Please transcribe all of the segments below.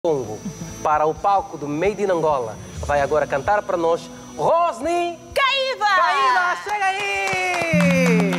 Congo para o palco do Made in Angola. Vai agora cantar para nós Rosny Caíba! Caíba, chega aí!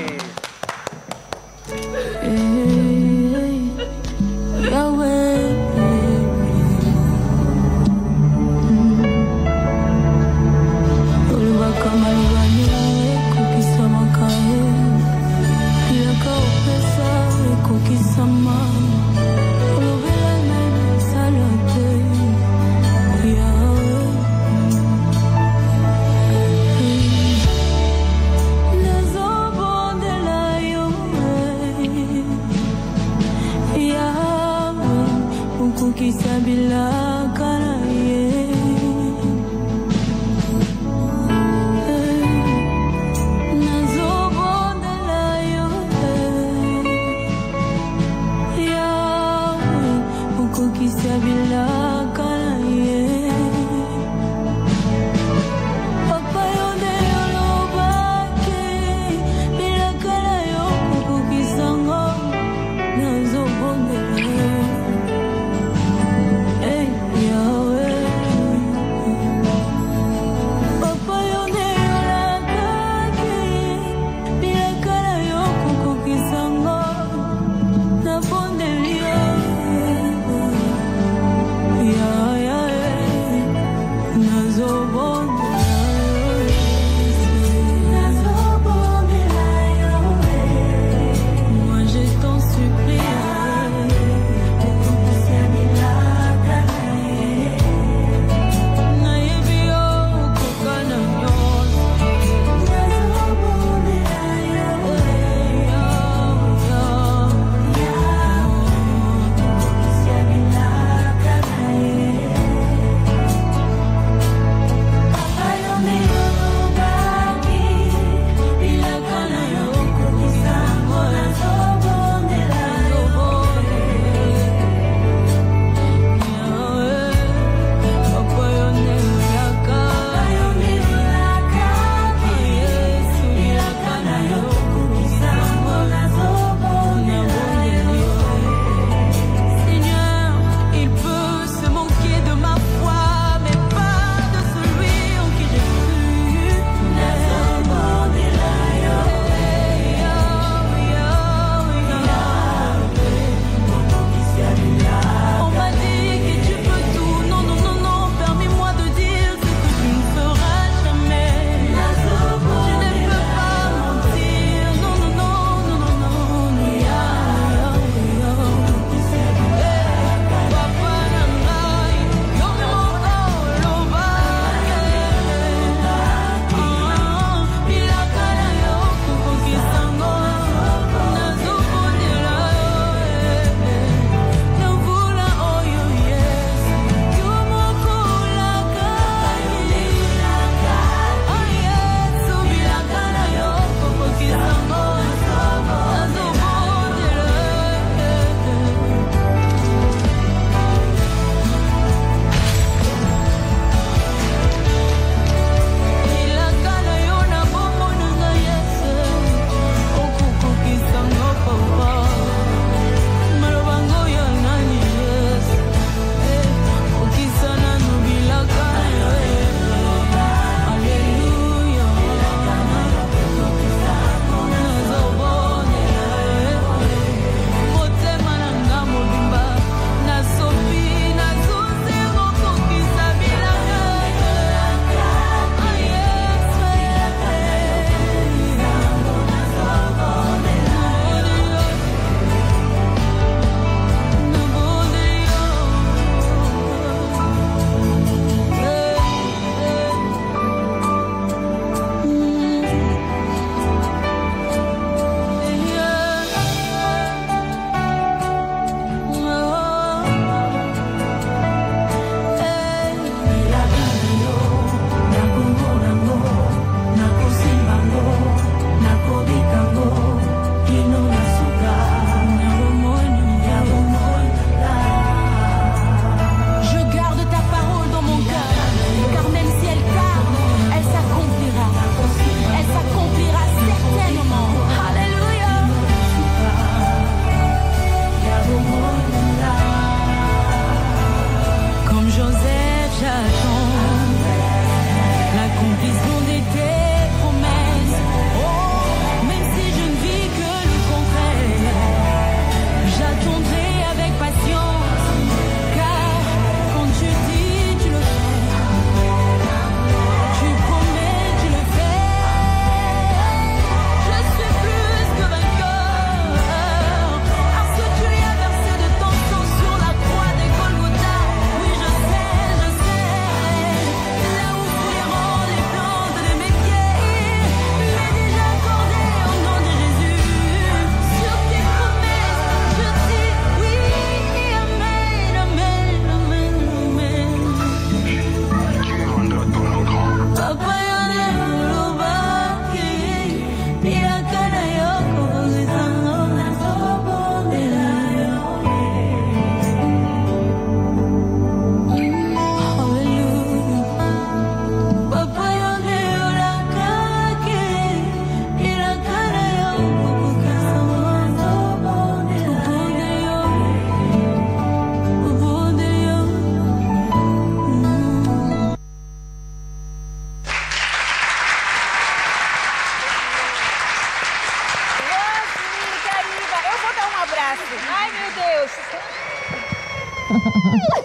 Yo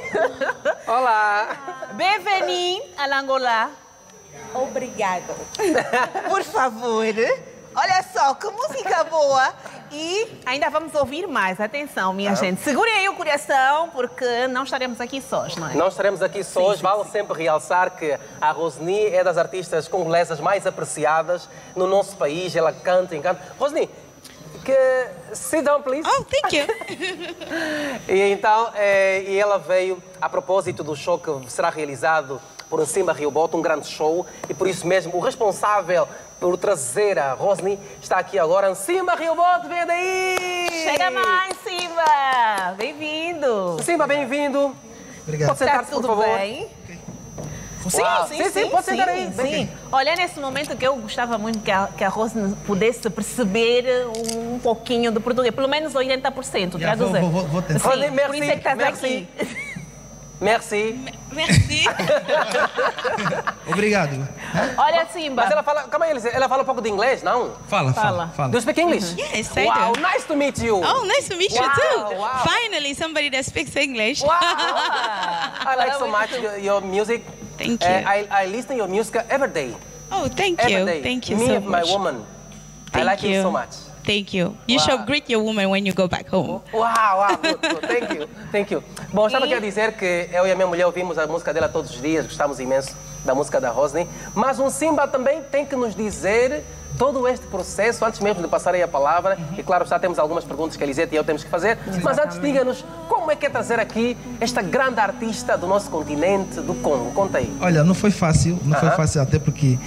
Olá. Bem-vindo a Angola. Obrigado. Por favor. Olha só, que música boa. E ainda vamos ouvir mais. Atenção, minha gente. Segurem aí o coração, porque não estaremos aqui sós, não é? Não estaremos aqui sós. Vale sempre realçar que a Rosny é das artistas congolesas mais apreciadas no nosso país. Ela canta, encanta. Rosny, sit down, please. Oh, thank you. E então, e ela veio a propósito do show que será realizado por Nsimba Rio Bote, um grande show, e por isso mesmo o responsável por trazer a Rosny está aqui agora. Nsimba Rio Bote, vem daí! Chega mais, Nsimba! Bem-vindo! Nsimba, bem-vindo! Obrigado. Pode sentar-se, por favor. Bem? Sim, pode sentar aí. Sim. Olha, nesse momento que eu gostava muito que a Rosny pudesse perceber um pouquinho do português, pelo menos 80%, traduzir. Vou tentar. Sim, Rosny, por isso é que estás aqui. Merci. Merci. Obrigado. Olha, Nsimba. Mas ela fala, calma aí, ela fala um pouco de inglês, não? Fala. Do you speak English? Yes, I Wow, do. nice to meet you. Oh, nice to meet you Wow, too. wow. Finally, somebody that speaks English. Wow. I like so much your music. Thank you. I listen to your music every day. Oh, thank Every you. day. Thank you Me so and my much. woman. I Thank like you so much. Thank you. You Wow. should greet your woman when you go back home. Uau, good. Thank you. Bom, estava aqui a dizer que eu e a minha mulher ouvimos a música dela todos os dias, gostamos imenso da música da Rosny, mas o Nsimba também tem que nos dizer todo este processo, antes mesmo de passar aí a palavra, e claro, já temos algumas perguntas que a Elisete e eu temos que fazer, mas antes diga-nos como é que é trazer aqui esta grande artista do nosso continente, do Congo. Conta aí. Olha, não foi fácil, até porque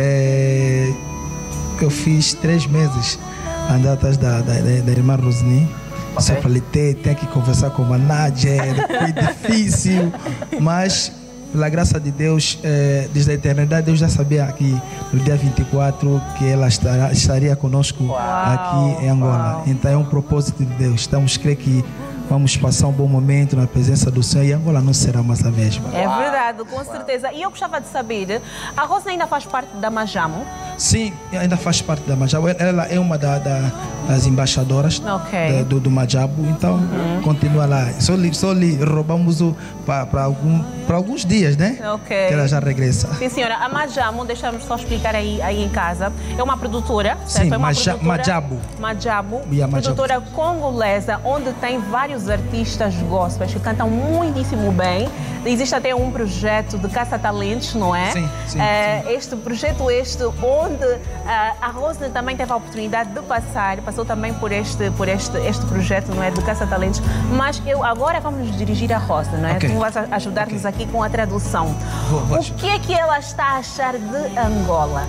eu fiz 3 meses andar atrás da irmã Rosny. Só falei, tem que conversar com o manager, foi difícil, mas pela graça de Deus, desde a eternidade, Deus já sabia que no dia 24 que ela estaria conosco aqui em Angola. Então é um propósito de Deus. Estamos a crer que vamos passar um bom momento na presença do Senhor e Angola não será mais a mesma. É verdade, com certeza. E eu gostava de saber, a Rosny ainda faz parte da Majamo? Sim, ainda faz parte da Majabo. Ela é uma das embaixadoras do Majabo, então continua lá. Só lhe roubamos para alguns dias, né? Que ela já regressa. Sim, senhora. A Majamo, deixa-me só explicar aí em casa, é uma produtora, certo? Sim, é uma Majabo. Majabo, Yeah, produtora congolesa, onde tem vários artistas gospels que cantam muitíssimo bem. Existe até um projeto de caça-talentos, não é? Sim. Este projeto onde a Rosny também teve a oportunidade de passou também por este projeto, não é, de caça-talentos, mas agora vamos nos dirigir a Rosny, não é? Okay. Tu vais ajudar-nos aqui com a tradução. Vou O que é que ela está a achar de Angola?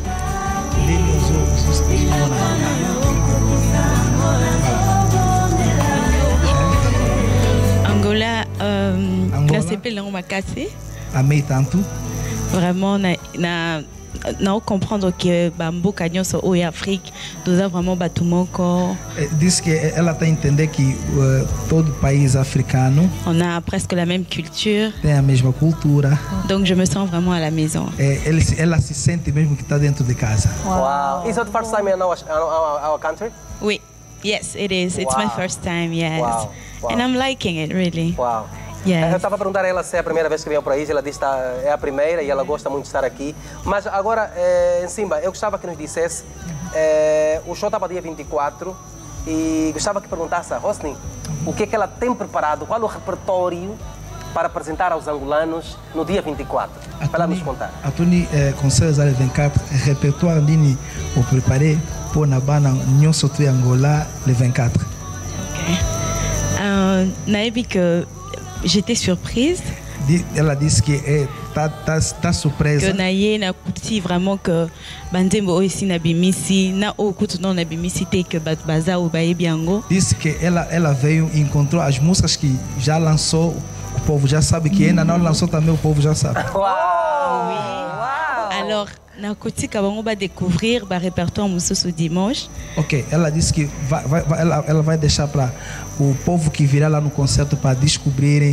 Angola, nasceu lá uma casa. Amei tanto. Vraiment, não comprendre que Bambuka Nyoso ou Afrique, nous avons vraiment battu mon corps. Diz que ela está a entender que todo país africano On a presque la même culture. tem a mesma cultura. Donc je me sens vraiment à la maison. Ela se sente mesmo que está dentro de casa. Wow. Is it the first time in our country? Oui. Yes, it is. It's my first time, yes. Wow. And I'm liking it, really. Uau. Yes. Eu estava a perguntar a ela se é a primeira vez que vem ao país, ela disse que é a primeira e ela gosta muito de estar aqui. Mas agora, Nsimba, eu gostava que nos dissesse, o show estava dia 24 e gostava que perguntasse a Rosny o que é que ela tem preparado, qual o repertório para apresentar aos angolanos no dia 24. Para ela nos contar. A Tony consegue usar o 24, repertório dini o preparé pour na bana nyonso tu Angola le 24. Ok. Naebi que j'étais surprise. Ela disse que tá surpresa. Que naie na kuti vraiment que bandembo aussi na bimisi na o kutu non na bimisi te que bat baza ou bae biango. Disse que ela veio e encontrou as músicas que já lançou, o povo já sabe que ainda não lançou também o povo já sabe. Uau! Alors na kuti ka bango ba découvrir ba répertoire mususu dimanche. Ok, ela disse que ela vai deixar para o povo que virá lá no concerto para descobrirem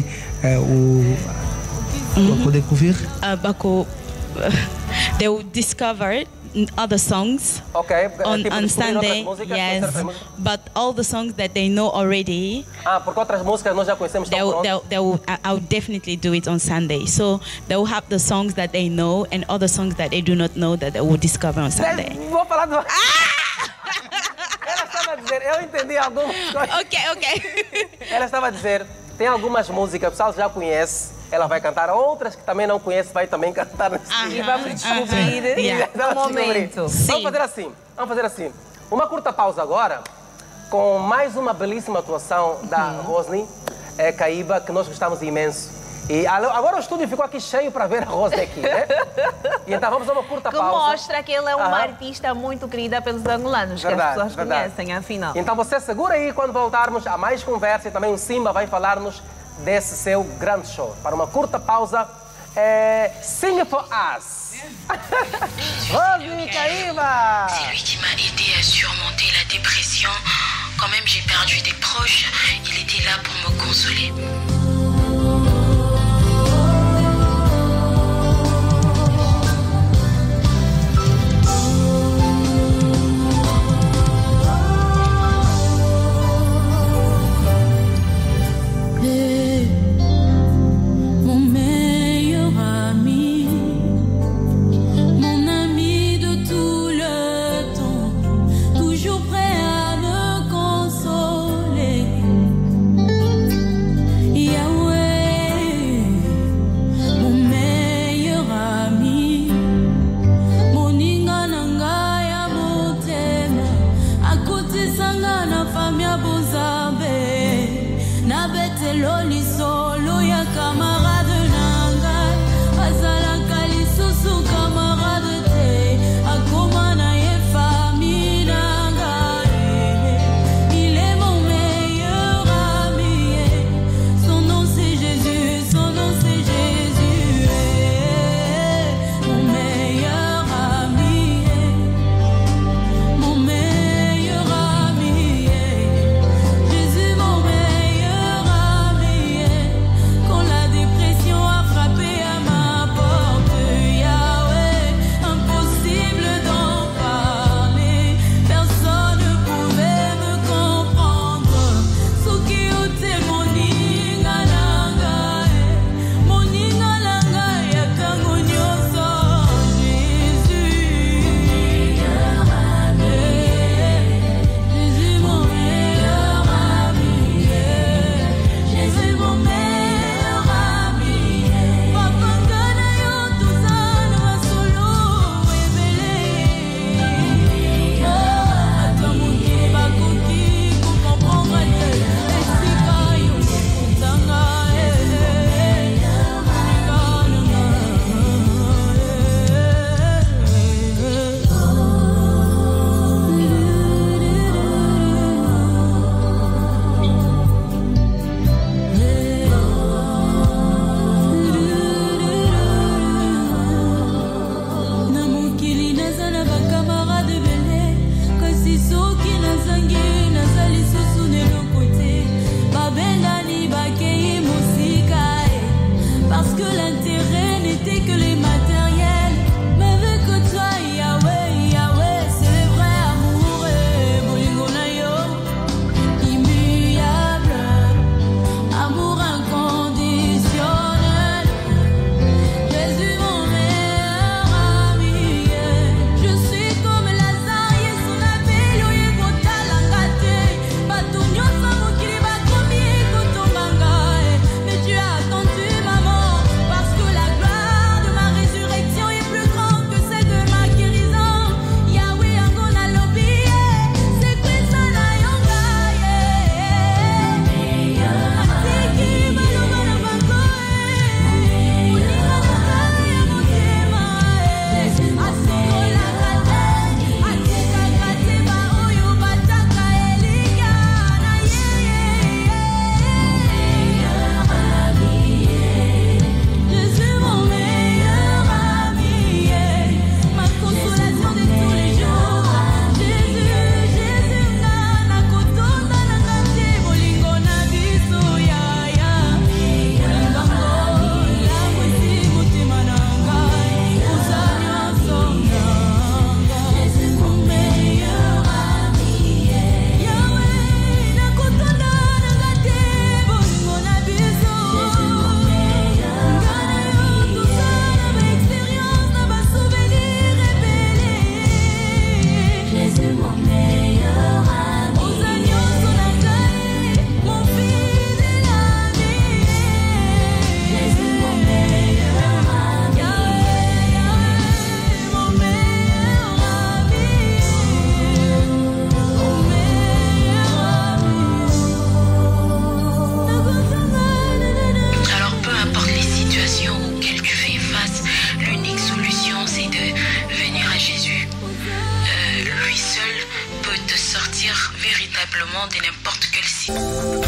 para poder ouvir. Bako they will discover other songs Ok, on tipo, on descobrir outras Sunday. músicas, Yes, outras músicas. but all the songs that they know already, Porque outras músicas nós já conhecemos, estão prontas. I'll definitely do it on Sunday. So they'll have the songs that they know and other songs that they do not know that they will discover on Sunday. Vou falar do... Ela estava a dizer, eu entendi algumas coisas. Okay. Ela estava a dizer, tem algumas músicas que o pessoal já conhece, ela vai cantar, outras que também não conhece, vai também cantar nesse dia. E vamos descobrir Yeah. no momento. Vamos fazer assim. Uma curta pausa agora, com mais uma belíssima atuação da Rosny Caíba, que nós gostamos imenso. E agora o estúdio ficou aqui cheio para ver a Rosny aqui, né? E então vamos a uma curta Que pausa. mostra que ela é uma artista muito querida pelos angolanos, que as pessoas conhecem, afinal. Então você segura aí, quando voltarmos a mais conversa, e também o Simba vai falar-nos desse seu grande show. Para uma curta pausa, Sing for Us. Rosny Caíba! C'est lui qui m'a aidé à surmonter la dépression. Quand même j'ai perdu des proches, il était là pour me consoler. Yeah. agréablement de n'importe quel site.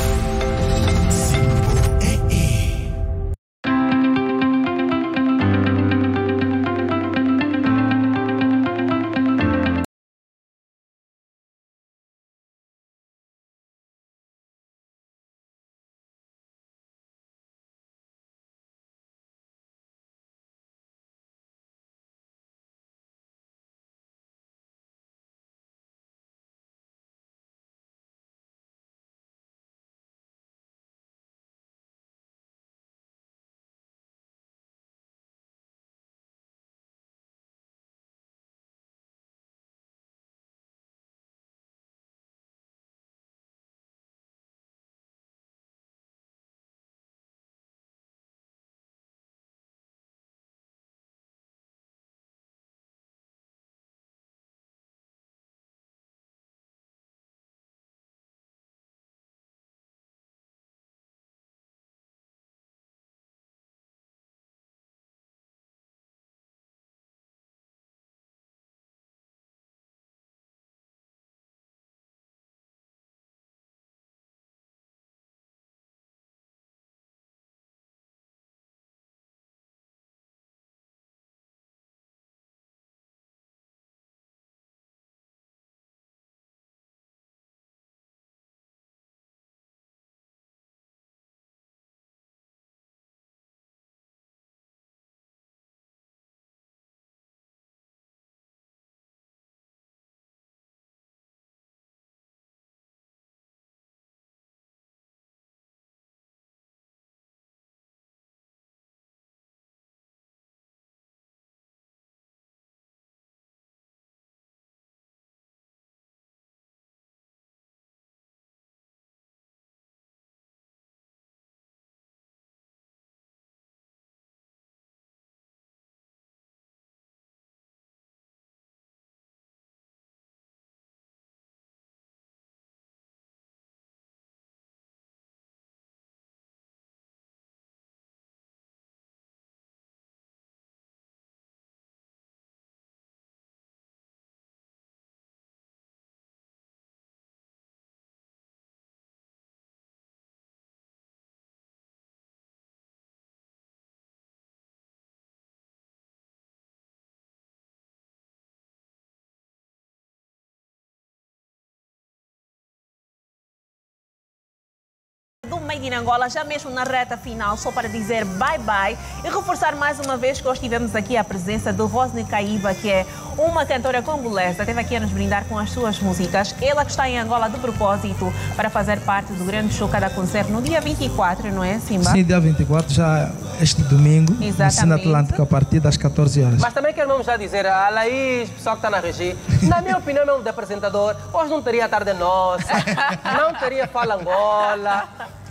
Do Made in Angola, já mesmo na reta final, só para dizer bye-bye e reforçar mais uma vez que hoje tivemos aqui a presença de Rosny Caíba, que é uma cantora congolesa, esteve aqui a nos brindar com as suas músicas. Ela que está em Angola de propósito para fazer parte do grande show Cada Concerto no dia 24, não é, Simba? Sim, dia 24, já este domingo, no Cine Atlântico, a partir das 14 horas. Mas também quero já dizer, a Laís, pessoal que está na regia, na minha opinião, mesmo de apresentador, hoje não teria Tarde Nossa, não teria Fala Angola.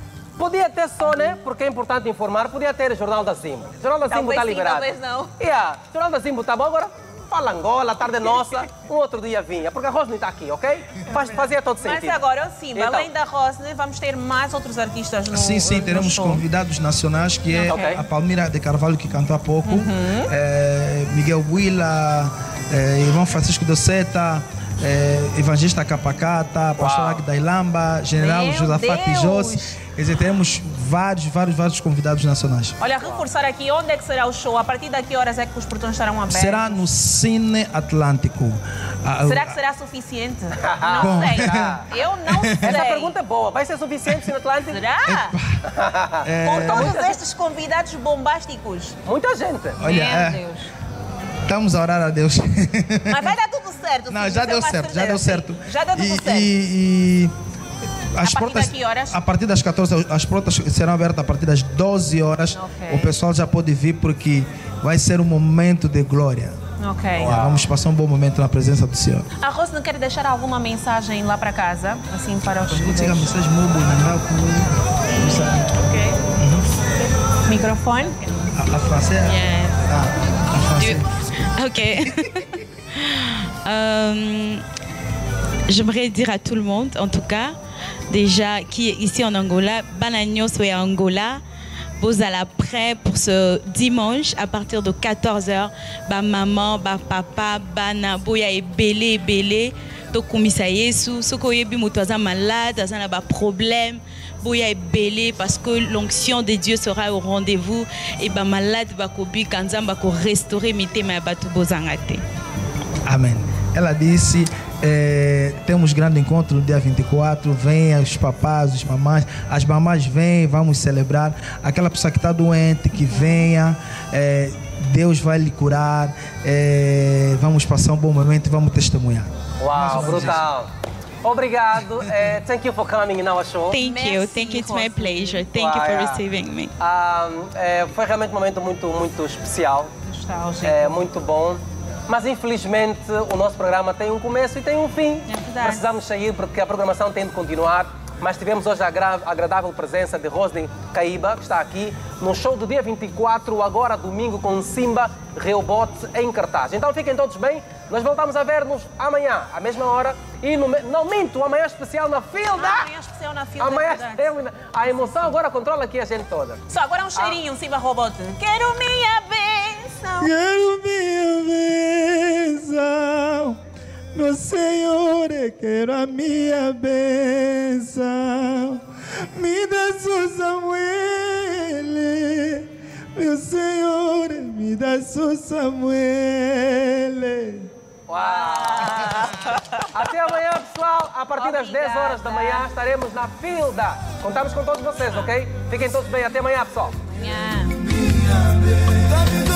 Podia ter só, né? Porque é importante informar, podia ter Jornal da Zimbo. Jornal da Zimbo está liberado. Talvez não. Jornal da Zimbo está bom, agora Fala Angola, Tarde Nossa, um outro dia vinha, porque a Rosny está aqui, ok? Fazia todo sentido. Mas agora, Simba, então, além da Rosny, vamos ter mais outros artistas no Sim, no teremos show. Convidados nacionais, que é a Palmira de Carvalho, que cantou há pouco, Miguel Buila, irmão Francisco Doceta, Evangelista Capacata, Pastor Agda Ilamba, General Josafat José. Quer dizer, teremos vários convidados nacionais. Olha, reforçar aqui, onde é que será o show? A partir de que horas é que os portões estarão abertos? Será no Cine Atlântico. Será que será suficiente? Não sei. Eu não sei. Essa pergunta é boa. Vai ser suficiente, Cine Atlântico? Será? Com todos estes convidados bombásticos. Muita gente. Olha, Meu Deus. Estamos a orar a Deus. Mas vai dar tudo certo. Não, já deu certo, já deu certo. Já deu tudo certo. As portas, de que horas? A partir das 14, as portas serão abertas a partir das 12 horas. Okay. O pessoal já pode vir porque vai ser um momento de glória. Ok. Vamos passar um bom momento na presença do Senhor. A Rose não quer deixar alguma mensagem lá para casa, assim para os seguidores? A mensagem muito Ok. Microfone? A français? Yes. A français. Ok. J'aimerais dire à tout le monde, en tout cas, déjà qui est ici en Angola, Banagnos ou Angola, vous allez prêt pour ce dimanche à partir de 14h. Ba maman, ba papa, bana, boya et belé, to kumisa Yesu soko yebi moto aza malade aza na ba problème boya ebele parce que l'onction de Dieu sera au rendez-vous et ba malade ba kobi kanzamba ko restaurer mitema ya batu bozanga te. Amém. Ela disse, temos grande encontro no dia 24, venham os papás, os mamães, as mamães vêm, vamos celebrar. Aquela pessoa que está doente, que venha, Deus vai lhe curar, vamos passar um bom momento e vamos testemunhar. Uau, brutal. Obrigado. Thank you for coming in our show. Thank you. It's my pleasure. Thank you for receiving me. Foi realmente um momento muito especial. Muito bom. Mas infelizmente o nosso programa tem um começo e tem um fim. Precisamos sair porque a programação tem de continuar. Mas tivemos hoje a agradável presença de Rosny Caíba, que está aqui no show do dia 24, agora domingo, com Simba Rehoboth em cartaz. Então fiquem todos bem. Nós voltamos a ver-nos amanhã, à mesma hora. E não minto, amanhã especial na Filda. Amanhã especial na Filda. Amanhã a emoção agora controla aqui a gente toda. Só agora um cheirinho, Simba Rehoboth. Quero minha bênção. Quero minha bênção. Meu Senhor, eu quero a minha bênção. Me dá sua Samuel. Meu Senhor, me dá sua Samuel. Uau! Até amanhã, pessoal. A partir das 10 horas da manhã estaremos na Filda. Contamos com todos vocês, ok? Fiquem todos bem. Até amanhã, pessoal. Amanhã.